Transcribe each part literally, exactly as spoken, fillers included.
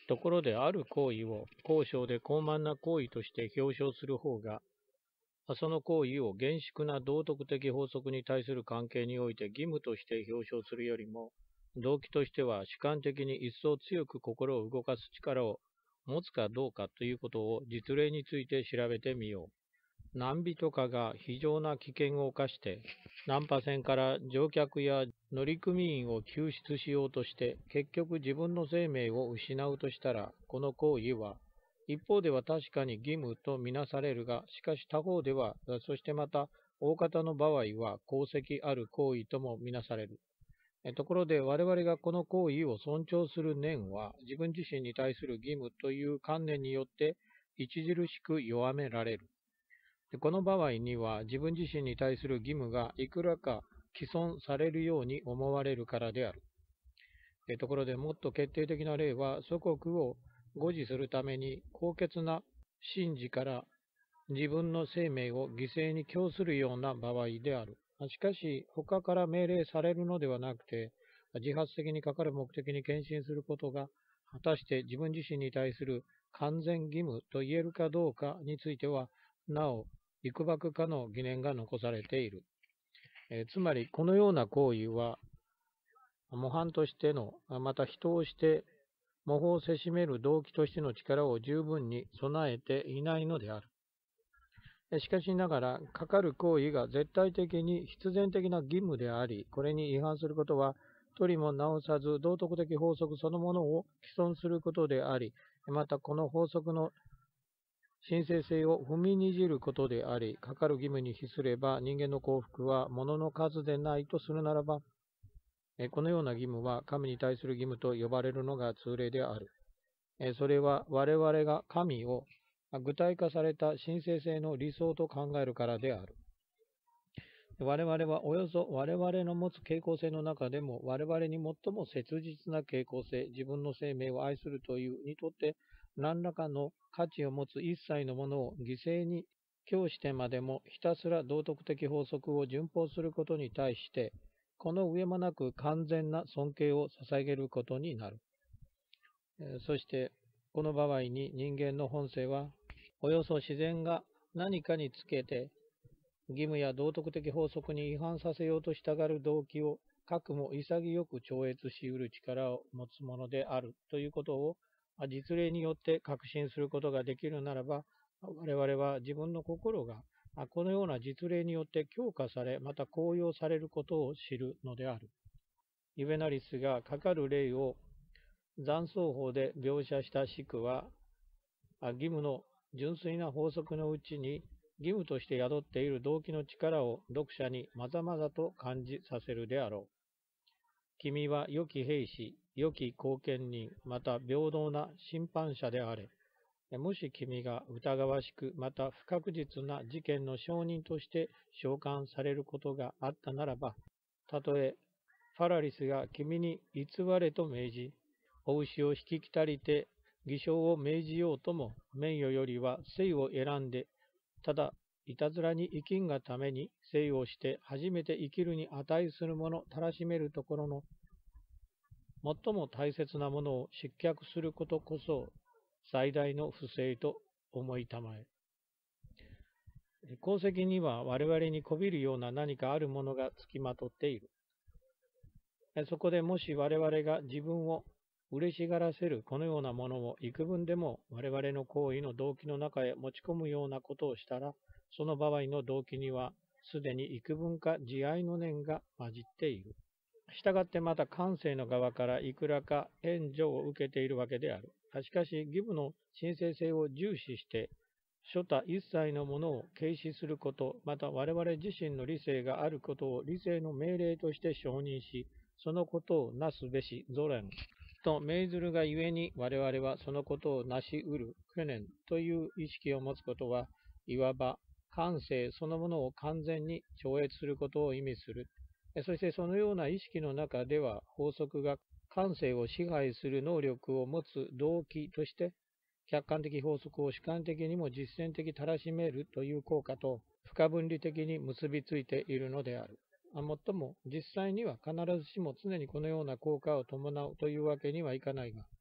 ところである行為を高尚で高慢な行為として表彰する方が、その行為を厳粛な道徳的法則に対する関係において義務として表彰するよりも、動機としては主観的に一層強く心を動かす力を持つかどうかということを実例について調べてみよう。何人かが非常な危険を冒して、難破船から乗客や乗組員を救出しようとして、結局自分の生命を失うとしたら、この行為は、一方では確かに義務とみなされるが、しかし他方では、そしてまた大方の場合は功績ある行為ともみなされる。ところで我々がこの行為を尊重する念は、自分自身に対する義務という観念によって著しく弱められる。この場合には、自分自身に対する義務がいくらか毀損されるように思われるからである。ところでもっと決定的な例は、祖国を護持するために高潔な神事から自分の生命を犠牲に供するような場合である。しかし、他から命令されるのではなくて、自発的にかかる目的に献身することが、果たして自分自身に対する完全義務と言えるかどうかについては、なお、いくばくかの疑念が残されている。えー、つまり、このような行為は、模範としての、また人をして模倣をせしめる動機としての力を十分に備えていないのである。しかしながら、かかる行為が絶対的に必然的な義務であり、これに違反することは、取りも直さず道徳的法則そのものを毀損することであり、またこの法則の神聖性を踏みにじることであり、かかる義務に比すれば人間の幸福は物の数でないとするならば、このような義務は神に対する義務と呼ばれるのが通例である。それは我々が神を具体化された神聖性の理想と考えるからである。我々はおよそ我々の持つ傾向性の中でも我々に最も切実な傾向性、自分の生命を愛するというにとって何らかの価値を持つ一切のものを犠牲に供してまでもひたすら道徳的法則を順法することに対して、この上もなく完全な尊敬を捧げることになる。そして、この場合に人間の本性は、およそ自然が何かにつけて、義務や道徳的法則に違反させようとしたがる動機を、かくも潔く超越し得る力を持つものであるということを、実例によって確信することができるならば、我々は自分の心がこのような実例によって強化され、また高揚されることを知るのである。ユベナリスがかかる例を残相法で描写した式は、義務の純粋な法則のうちに義務として宿っている動機の力を読者にまざまざと感じさせるであろう。君は良き兵士、良き後見人、また平等な審判者であれ。もし君が疑わしく、また不確実な事件の証人として召喚されることがあったならば、たとえファラリスが君に偽れと命じ、お牛を引き来りて偽証を命じようとも、名誉よりは生を選んで、ただいたずらに生きんがために生をして初めて生きるに値するものたらしめるところの最も大切なものを失脚することこそ最大の不正と思いたまえ。功績には我々にこびるような何かあるものがつきまとっている。そこでもし我々が自分を嬉しがらせるこのようなものを幾分でも我々の行為の動機の中へ持ち込むようなことをしたら、その場合の動機にはすでに幾分か慈愛の念が混じっている。したがってまた感性の側からいくらか援助を受けているわけである。しかし義務の神聖性を重視して、諸他一切のものを軽視すること、また我々自身の理性があることを理性の命令として承認し、そのことをなすべしゾレンと命ずるがゆえに我々はそのことをなし得る懸念という意識を持つことは、いわば感性そのものを完全に超越することを意味する。そしてそのような意識の中では法則が感性を支配する能力を持つ動機として客観的法則を主観的にも実践的たらしめるという効果と不可分離的に結びついているのである。もっとも実際には必ずしも常にこのような効果を伴うというわけにはいかないが、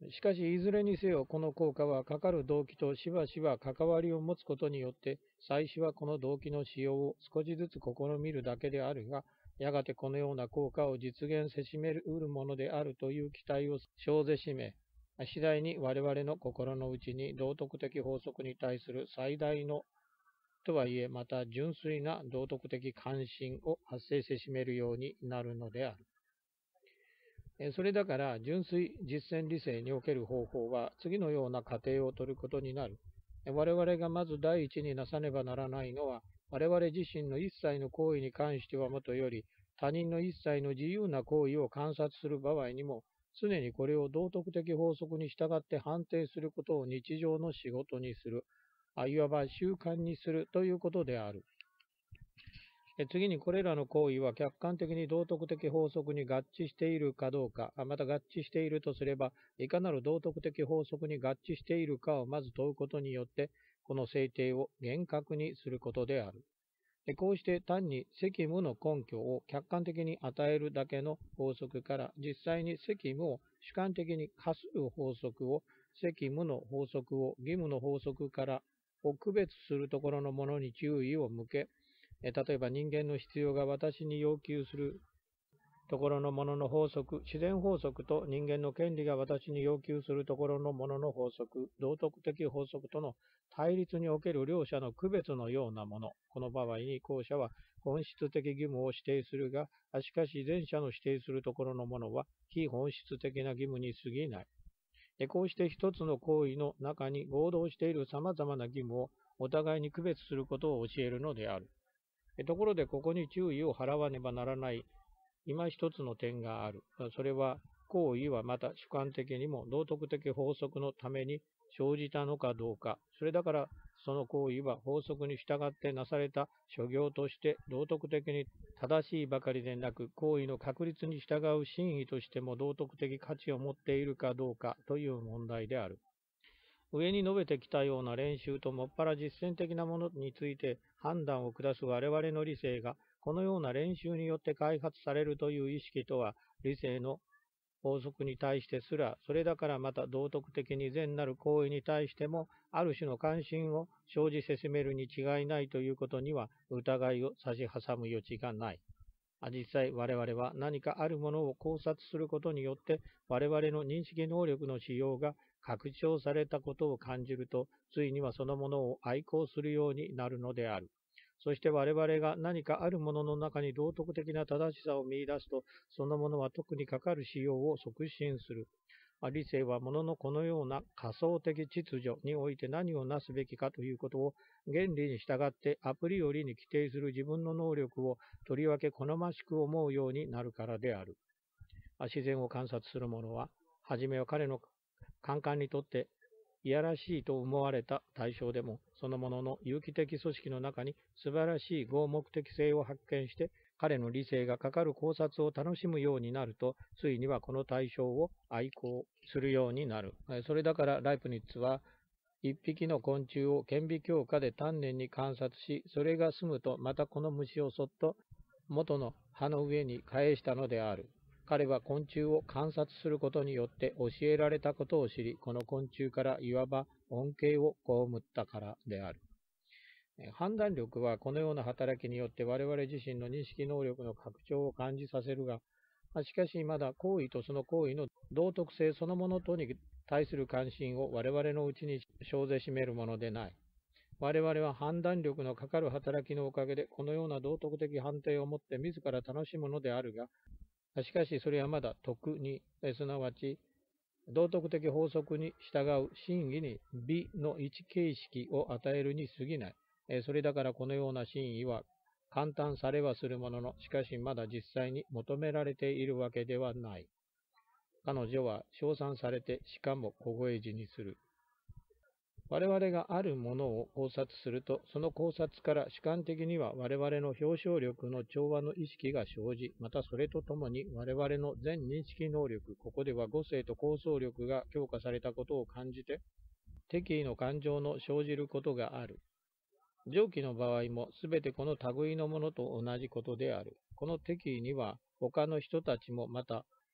しかし、いずれにせよ、この効果はかかる動機としばしば関わりを持つことによって、最初はこの動機の使用を少しずつ試みるだけであるが、やがてこのような効果を実現せしめるものであるという期待を生ぜしめ、次第に我々の心の内に道徳的法則に対する最大のとはいえ、また純粋な道徳的関心を発生せしめるようになるのである。それだから、純粋実践理性における方法は、次のような過程を取ることになる。我々がまず第一になさねばならないのは、我々自身の一切の行為に関してはもとより、他人の一切の自由な行為を観察する場合にも、常にこれを道徳的法則に従って判定することを日常の仕事にする、いわば習慣にするということである。次にこれらの行為は客観的に道徳的法則に合致しているかどうか、また合致しているとすれば、いかなる道徳的法則に合致しているかをまず問うことによって、この制定を厳格にすることである。こうして単に責務の根拠を客観的に与えるだけの法則から、実際に責務を主観的に課する法則を、責務の法則を義務の法則からを区別するところのものに注意を向け、例えば人間の必要が私に要求するところのものの法則、自然法則と人間の権利が私に要求するところのものの法則、道徳的法則との対立における両者の区別のようなもの。この場合に後者は本質的義務を指定するが、しかし前者の指定するところのものは非本質的な義務に過ぎない。こうして一つの行為の中に合同している様々な義務をお互いに区別することを教えるのである。ところでここに注意を払わねばならない今一つの点がある。それは行為はまた主観的にも道徳的法則のために生じたのかどうか。それだからその行為は法則に従ってなされた所業として道徳的に正しいばかりでなく、行為の確率に従う真意としても道徳的価値を持っているかどうかという問題である。上に述べてきたような練習ともっぱら実践的なものについて判断を下す我々の理性が、このような練習によって開発されるという意識とは、理性の法則に対してすら、それだからまた道徳的に善なる行為に対しても、ある種の関心を生じせしめるに違いないということには、疑いを差し挟む余地がない。実際、我々は何かあるものを考察することによって、我々の認識能力の使用が拡張されたことを感じると、ついにはそのものを愛好するようになるのである。そして我々が何かあるものの中に道徳的な正しさを見出すと、そのものは特にかかる使用を促進する。理性は物のこのような仮想的秩序において何をなすべきかということを原理に従ってアプリよりに規定する自分の能力をとりわけ好ましく思うようになるからである。自然を観察する者は、はじめは彼の感官にとっていやらしいと思われた対象でも、そのものの有機的組織の中に素晴らしい合目的性を発見して、彼の理性がかかる考察を楽しむようになると、ついにはこの対象を愛好するようになる。それだからライプニッツは、一匹の昆虫を顕微鏡下で丹念に観察し、それが済むとまたこの虫をそっと元の葉の上に返したのである。彼は昆虫を観察することによって教えられたことを知り、この昆虫からいわば恩恵を被ったからである。判断力はこのような働きによって我々自身の認識能力の拡張を感じさせるが、しかしまだ行為とその行為の道徳性そのものとに対する関心を我々のうちに生ぜしめるものでない。我々は判断力のかかる働きのおかげでこのような道徳的判定をもって自ら楽しむのであるが、しかしそれはまだ徳に、すなわち道徳的法則に従う真偽に美の一形式を与えるに過ぎない。それだからこのような真意は簡単されはするものの、しかしまだ実際に求められているわけではない。彼女は称賛されて、しかも小声字にする。我々があるものを考察すると、その考察から主観的には我々の表彰力の調和の意識が生じ、またそれとともに我々の全認識能力、ここでは語性と構想力が強化されたことを感じて、敵意の感情の生じることがある。上記の場合もすべてこの類のものと同じことである。この敵意には他の人たちもまた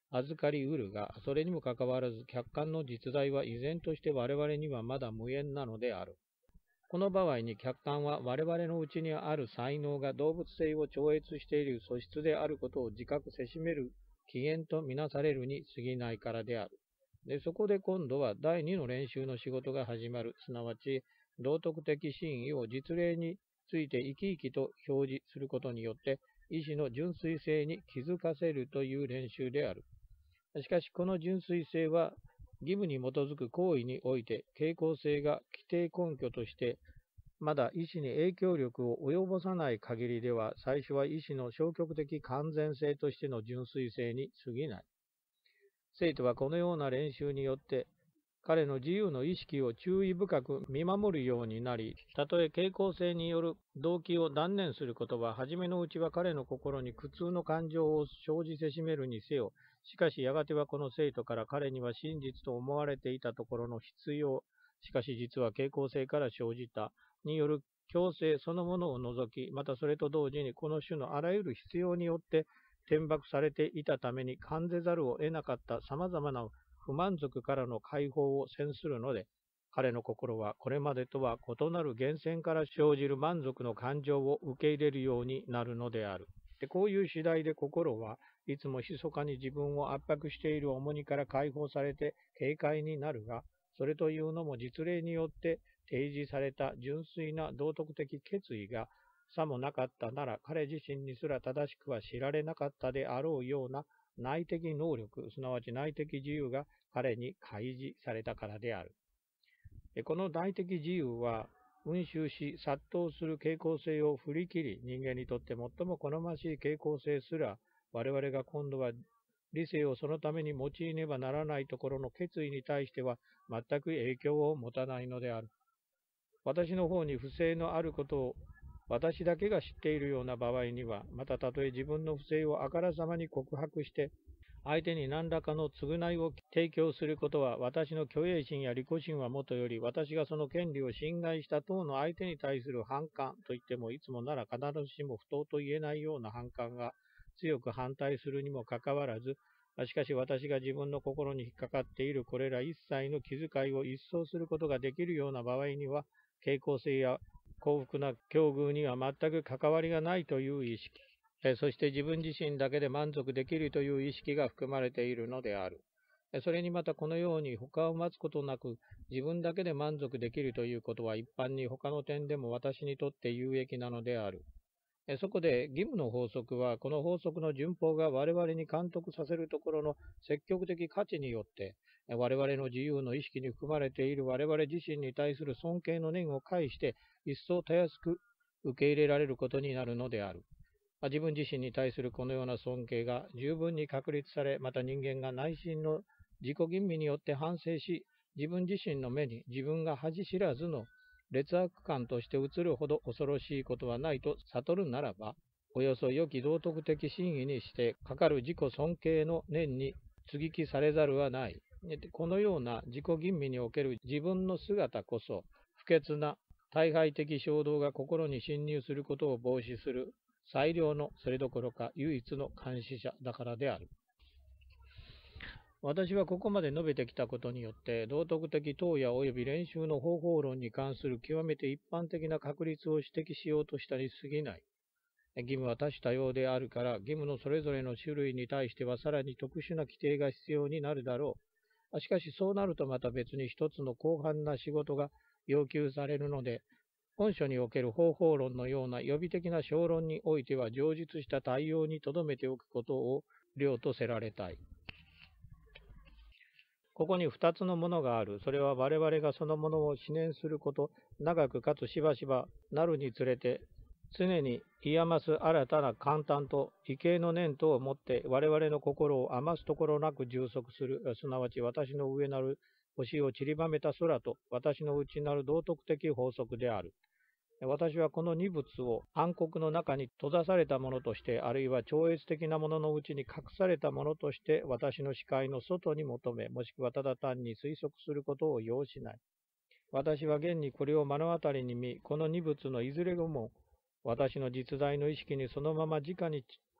預かりうるが、それにもかかわらず客観の実在は依然として我々にはまだ無縁なのである。この場合に客観は我々のうちにある才能が動物性を超越している素質であることを自覚せしめる起源とみなされるに過ぎないからである。で、そこで今度は第二の練習の仕事が始まる。すなわち、道徳的真意を実例について生き生きと表示することによって、意志の純粋性に気づかせるという練習である。しかし、この純粋性は、義務に基づく行為において、傾向性が規定根拠として、まだ意志に影響力を及ぼさない限りでは、最初は意志の消極的完全性としての純粋性に過ぎない。生徒はこのような練習によって、彼の自由の意識を注意深く見守るようになり、たとえ傾向性による動機を断念することは、初めのうちは彼の心に苦痛の感情を生じせしめるにせよ、しかしやがてはこの生徒から彼には真実と思われていたところの必要、しかし実は傾向性から生じた、による強制そのものを除き、またそれと同時にこの種のあらゆる必要によって転爆されていたために感じざるを得なかった様々な不満足からの解放を宣するので、彼の心はこれまでとは異なる源泉から生じる満足の感情を受け入れるようになるのである。で、こういう次第で心はいつも密かに自分を圧迫している重荷から解放されて軽快になるが、それというのも実例によって提示された純粋な道徳的決意がさもなかったなら、彼自身にすら正しくは知られなかったであろうような内的能力、すなわち内的自由が彼に開示されたからである。この内的自由は、運衆し殺到する傾向性を振り切り、人間にとって最も好ましい傾向性すら、我々が今度は理性をそのために用いねばならないところの決意に対しては全く影響を持たないのである。私の方に不正のあることを私だけが知っているような場合には、またたとえ自分の不正をあからさまに告白して、相手に何らかの償いを提供することは、私の虚栄心や利己心はもとより、私がその権利を侵害した等の相手に対する反感といっても、いつもなら必ずしも不当と言えないような反感が強く反対するにもかかわらず、しかし私が自分の心に引っかかっているこれら一切の気遣いを一掃することができるような場合には、傾向性や幸福な境遇には全く関わりがないという意識、そして自分自身だけで満足できるという意識が含まれているのである。それにまたこのように他を待つことなく自分だけで満足できるということは一般に他の点でも私にとって有益なのである。そこで義務の法則は、この法則の順法が我々に監督させるところの積極的価値によって、我々の自由の意識に含まれている我々自身に対する尊敬の念を介して、一層たやすく受け入れられることになるのである。自分自身に対するこのような尊敬が十分に確立され、また人間が内心の自己吟味によって反省し、自分自身の目に自分が恥知らずの劣悪感として映るほど恐ろしいことはないと悟るならば、およそ良き道徳的真意にしてかかる自己尊敬の念に接ぎ木されざるはない。このような自己吟味における自分の姿こそ、不潔な大敗的衝動が心に侵入することを防止する最良の、それどころか唯一の監視者だからである。私はここまで述べてきたことによって、道徳的等や及び練習の方法論に関する極めて一般的な確立を指摘しようとしたに過ぎない。義務は多種多様であるから、義務のそれぞれの種類に対してはさらに特殊な規定が必要になるだろう。しかしそうなるとまた別に一つの広範な仕事が要求されるので、本書における方法論のような予備的な小論においては上述した対応に留めておくことを了とせられたい。ここに二つのものがある。それは我々がそのものを思念すること、長くかつしばしばなるにつれて、常に癒やます新たな簡単と畏敬の念とをもって我々の心を余すところなく充足する、すなわち私の上なる星を散りばめた空と私の内なる道徳的法則である。私はこの二物を暗黒の中に閉ざされたものとして、あるいは超越的なもののうちに隠されたものとして、私の視界の外に求め、もしくはただ単に推測することを要しない。私は現にこれを目の当たりに見、この二物のいずれも私の実在の意識にそのまま直に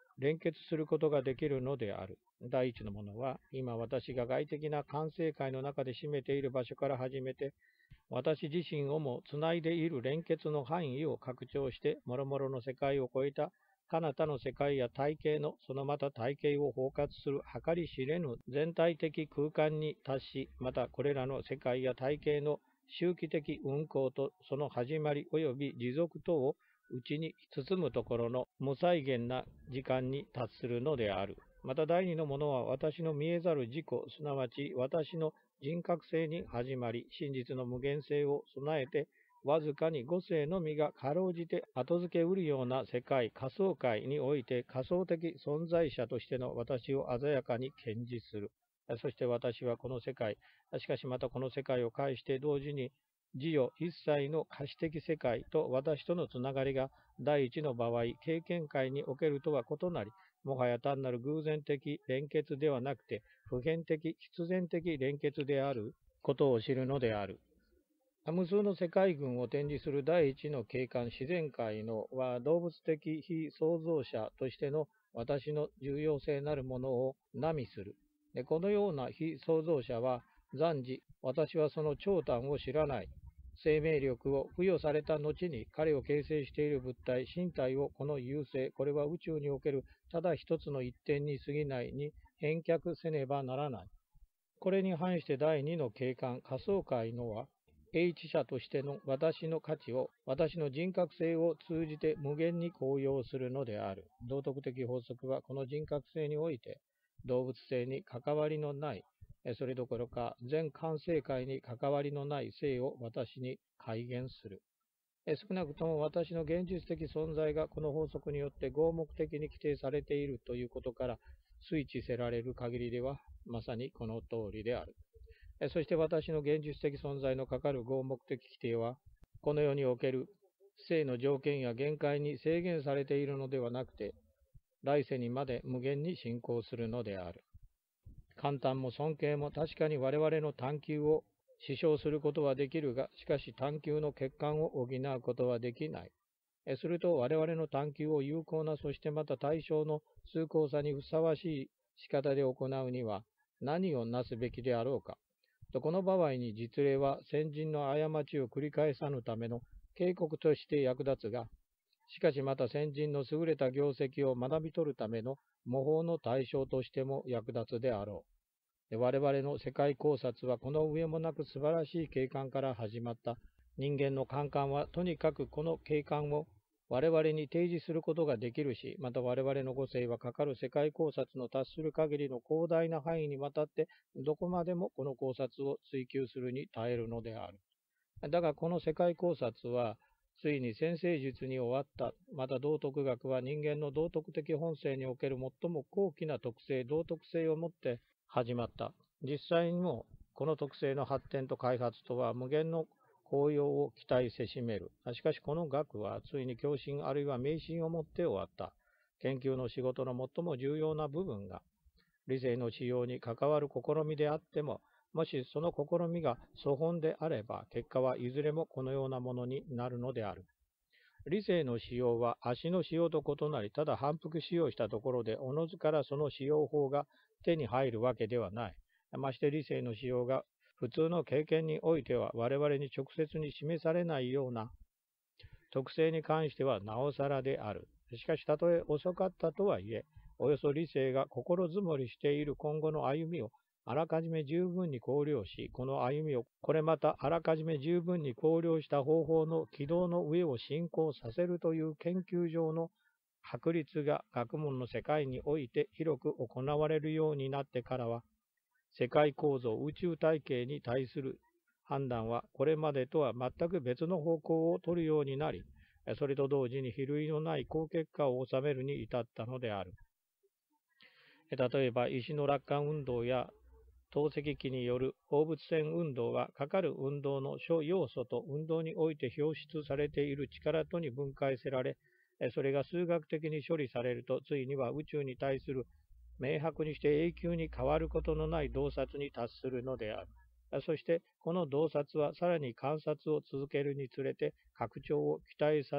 連結することができるのである。第一のものは、今私が外的な環成界の中で占めている場所から始めて、私自身をもつないでいる連結の範囲を拡張して、諸々の世界を超えた彼方の世界や体系のそのまた体系を包括する計り知れぬ全体的空間に達し、またこれらの世界や体系の周期的運行とその始まり及び持続等を内に包むところの無際限な時間に達するのである。また第二のものは私の見えざる自己、すなわち私の人格性に始まり、真実の無限性を備えて、わずかに五世のみがかろうじて後付けうるような世界、仮想界において仮想的存在者としての私を鮮やかに堅持する。そして私はこの世界、しかしまたこの世界を介して同時に、自由一切の可視的世界と私とのつながりが第一の場合、経験界におけるとは異なり、もはや単なる偶然的連結ではなくて、普遍的、必然的連結であることを知るのである。無数の世界群を展示する第一の景観自然界のは動物的非創造者としての私の重要性なるものをナミする。でこのような非創造者は暫時、私はその長短を知らない。生命力を付与された後に彼を形成している物体、身体をこの優勢、これは宇宙におけるただ一つの一点に過ぎないに返却せねばならない。これに反して第二の景観、仮想界のは、H 者としての私の価値を、私の人格性を通じて無限に高揚するのである。道徳的法則はこの人格性において、動物性に関わりのない、それどころか全環成界に関わりのない性を私に改元する。少なくとも私の現実的存在がこの法則によって合目的に規定されているということから推知せられる限りでは、まさにこの通りである。そして私の現実的存在のかかる合目的規定は、この世における性の条件や限界に制限されているのではなくて、来世にまで無限に進行するのである。感嘆も尊敬も確かに我々の探求を支障することはできるが、しかし探求の欠陥を補うことはできない。すると我々の探求を有効な、そしてまた対象の崇高さにふさわしい仕方で行うには何をなすべきであろうか。とこの場合に実例は先人の過ちを繰り返さぬための警告として役立つが、しかしまた先人の優れた業績を学び取るための模倣の対象としても役立つであろう。我々の世界考察はこの上もなく素晴らしい景観から始まった。人間の感官はとにかくこの景観を我々に提示することができるし、また我々の個性はかかる世界考察の達する限りの広大な範囲にわたってどこまでもこの考察を追求するに耐えるのである。だがこの世界考察はついに先生術に終わった。また道徳学は人間の道徳的本性における最も高貴な特性、道徳性をもって始まった。実際にもこの特性の発展と開発とは無限の効用を期待せしめる。しかしこの学はついに共振あるいは迷信をもって終わった。研究の仕事の最も重要な部分が理性の使用に関わる試みであっても、もしその試みが粗本であれば、結果はいずれもこのようなものになるのである。理性の使用は足の使用と異なり、ただ反復使用したところで、おのずからその使用法が手に入るわけではない。まして理性の使用が普通の経験においては我々に直接に示されないような特性に関してはなおさらである。しかし、たとえ遅かったとはいえ、およそ理性が心づもりしている今後の歩みをあらかじめ十分に考慮し、この歩みをこれまたあらかじめ十分に考慮した方法の軌道の上を進行させるという研究上の確立が学問の世界において広く行われるようになってからは、世界構造、宇宙体系に対する判断はこれまでとは全く別の方向を取るようになり、それと同時に比類のない好結果を収めるに至ったのである。例えば、石の落下運動や透析機による放物線運動は、かかる運動の諸要素と運動において表出されている力とに分解せられ、それが数学的に処理されると、ついには宇宙に対する明白にして永久に変わることのない洞察に達するのである。そして、この洞察はさらに観察を続けるにつれて拡張を期待させ、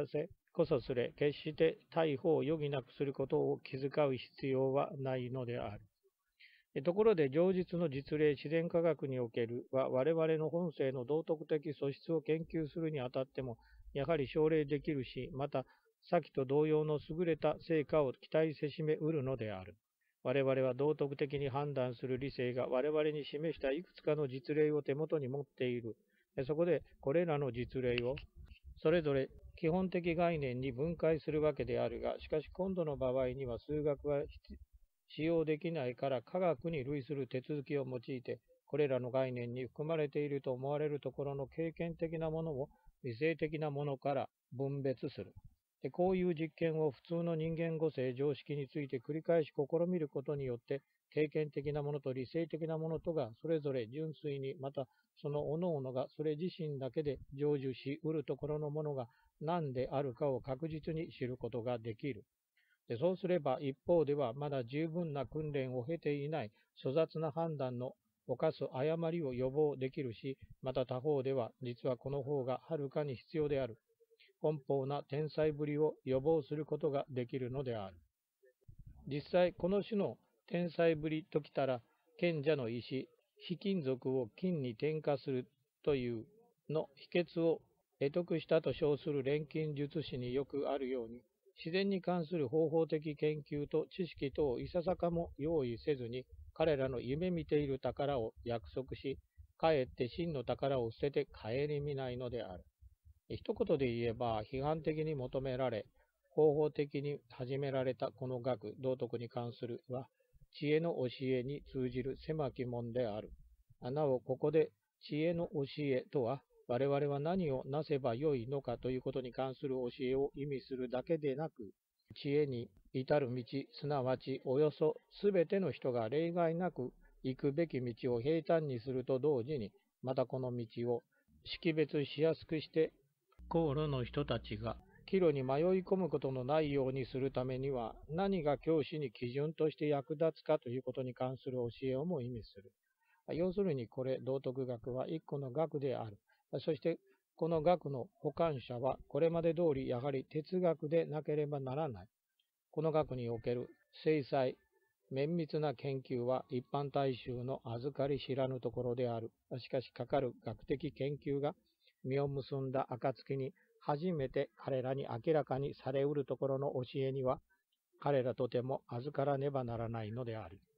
こそすれ、決して逮捕を余儀なくすることを気遣う必要はないのである。ところで、上述の実例自然科学におけるは、我々の本性の道徳的素質を研究するにあたっても、やはり奨励できるし、また、先と同様の優れた成果を期待せしめうるのである。我々は道徳的に判断する理性が我々に示したいくつかの実例を手元に持っている。そこで、これらの実例を、それぞれ基本的概念に分解するわけであるが、しかし今度の場合には数学は使用できないから科学に類する手続きを用いて、これらの概念に含まれていると思われるところの経験的なものを理性的なものから分別する。でこういう実験を普通の人間語性常識について繰り返し試みることによって、経験的なものと理性的なものとがそれぞれ純粋に、またその各々がそれ自身だけで成就しうるところのものが何であるかを確実に知ることができる。でそうすれば一方ではまだ十分な訓練を経ていない粗雑な判断の犯す誤りを予防できるし、また他方では実はこの方がはるかに必要である奔放な天才ぶりを予防することができるのである。実際この種の天才ぶりときたら、賢者の石、非金属を金に転化するというの秘訣を得得したと称する錬金術師によくあるように、自然に関する方法的研究と知識とをいささかも用意せずに、彼らの夢見ている宝を約束し、かえって真の宝を捨てて顧みないのである。一言で言えば、批判的に求められ、方法的に始められたこの学、道徳に関するは、知恵の教えに通じる狭き門である。なお、ここで知恵の教えとは、我々は何をなせばよいのかということに関する教えを意味するだけでなく、知恵に至る道、すなわちおよそすべての人が例外なく行くべき道を平坦にすると同時に、またこの道を識別しやすくして、航路の人たちが岐路に迷い込むことのないようにするためには、何が教師に基準として役立つかということに関する教えをも意味する。要するにこれ、道徳学は一個の学である。そしてこの学の補完者はこれまで通りやはり哲学でなければならない。この学における精細、綿密な研究は一般大衆の預かり知らぬところである。しかしかかる学的研究が実を結んだ暁に初めて彼らに明らかにされうるところの教えには、彼らとても預からねばならないのである。